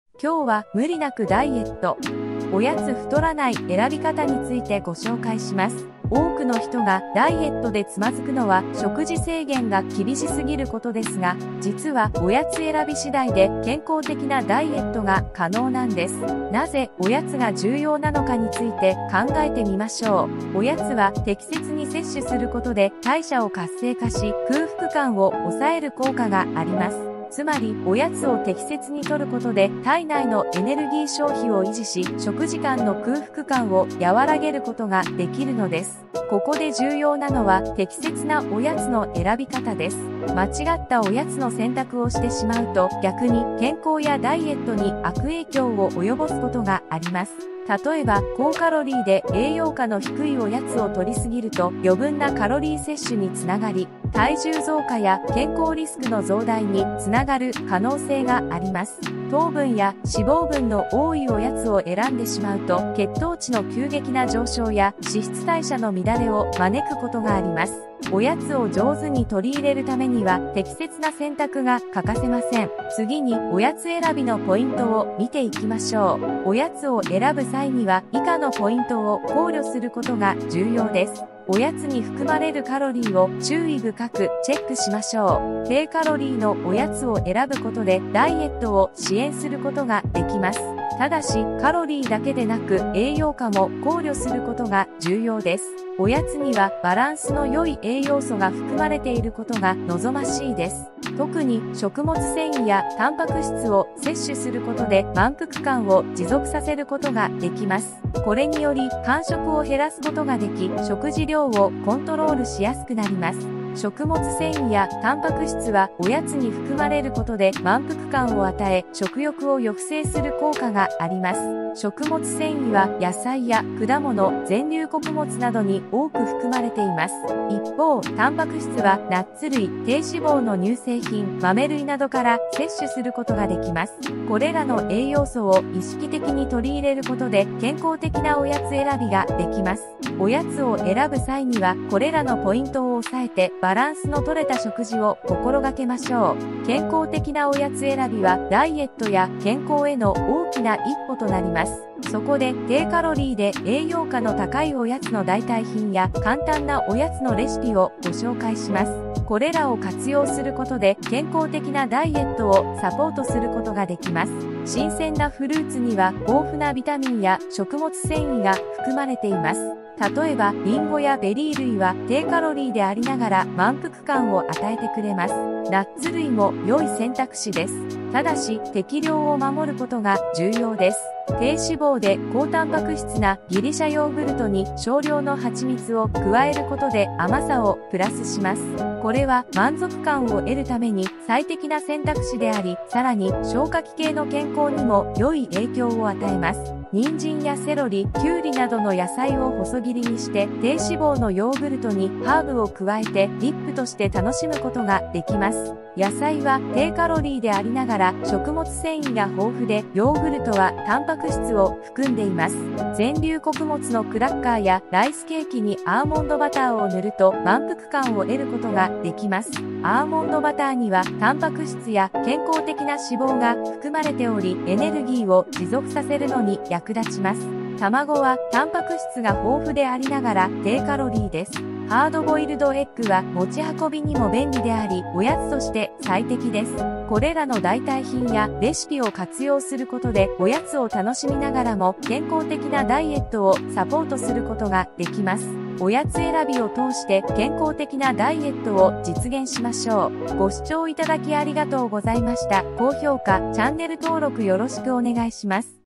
今日は無理なくダイエット、おやつ太らない選び方についてご紹介します。多くの人がダイエットでつまずくのは食事制限が厳しすぎることですが、実はおやつ選び次第で健康的なダイエットが可能なんです。なぜおやつが重要なのかについて考えてみましょう。おやつは適切に摂取することで代謝を活性化し、空腹感を抑える効果があります。つまり、おやつを適切に摂ることで体内のエネルギー消費を維持し、食事間の空腹感を和らげることができるのです。ここで重要なのは適切なおやつの選び方です。間違ったおやつの選択をしてしまうと、逆に健康やダイエットに悪影響を及ぼすことがあります。例えば、高カロリーで栄養価の低いおやつを摂りすぎると、余分なカロリー摂取につながり、体重増加や健康リスクの増大につながる可能性があります。糖分や脂肪分の多いおやつを選んでしまうと、血糖値の急激な上昇や脂質代謝の乱れを招くことがあります。おやつを上手に取り入れるためには適切な選択が欠かせません。次におやつ選びのポイントを見ていきましょう。おやつを選ぶ際には以下のポイントを考慮することが重要です。おやつに含まれるカロリーを注意深くチェックしましょう。低カロリーのおやつを選ぶことでダイエットを支援することができます。ただし、カロリーだけでなく栄養価も考慮することが重要です。おやつにはバランスの良い栄養素が含まれていることが望ましいです。特に食物繊維やタンパク質を摂取することで満腹感を持続させることができます。これにより間食を減らすことができ、食事量をコントロールしやすくなります。食物繊維やタンパク質はおやつに含まれることで満腹感を与え、食欲を抑制する効果があります。食物繊維は野菜や果物、全粒穀物などに多く含まれています。一方、タンパク質はナッツ類、低脂肪の乳製品、豆類などから摂取することができます。これらの栄養素を意識的に取り入れることで健康的なおやつ選びができます。おやつを選ぶ際にはこれらのポイントを押さえてバランスの取れた食事を心がけましょう。健康的なおやつ選びはダイエットや健康への大きな一歩となります。そこで低カロリーで栄養価の高いおやつの代替品や簡単なおやつのレシピをご紹介します。これらを活用することで健康的なダイエットをサポートすることができます。新鮮なフルーツには豊富なビタミンや食物繊維が含まれています。例えば、リンゴやベリー類は低カロリーでありながら満腹感を与えてくれます。ナッツ類も良い選択肢です。ただし、適量を守ることが重要です。低脂肪で高タンパク質なギリシャヨーグルトに少量の蜂蜜を加えることで甘さをプラスします。これは満足感を得るために最適な選択肢であり、さらに消化器系の健康にも良い影響を与えます。人参やセロリ、キュウリなどの野菜を細切りにして低脂肪のヨーグルトにハーブを加えてディップとして楽しむことができます。野菜は低カロリーでありながら食物繊維が豊富で、ヨーグルトはタンパク質を含んでいます。全粒穀物のクラッカーやライスケーキにアーモンドバターを塗ると満腹感を得ることができます。アーモンドバターにはタンパク質や健康的な脂肪が含まれており、エネルギーを持続させるのに役立ちます。卵はタンパク質が豊富でありながら低カロリーです。ハードボイルドエッグは持ち運びにも便利であり、おやつとして最適です。これらの代替品やレシピを活用することで、おやつを楽しみながらも健康的なダイエットをサポートすることができます。おやつ選びを通して健康的なダイエットを実現しましょう。ご視聴いただきありがとうございました。高評価、チャンネル登録よろしくお願いします。